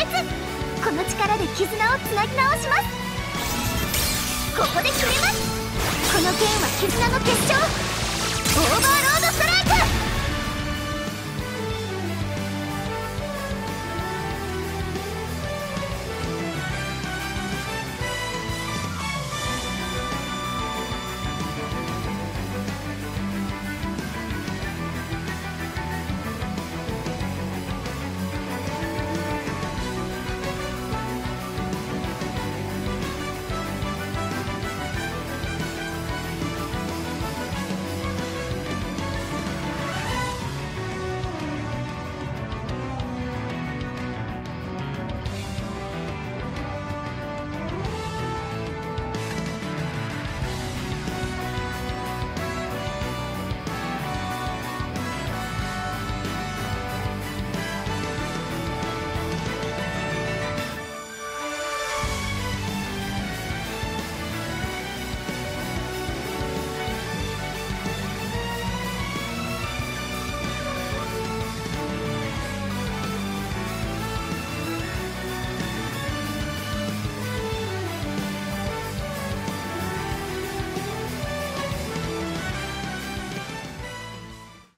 この力で絆をつなぎ直します。ここで決めます。この剣は絆の結晶。オーバーロード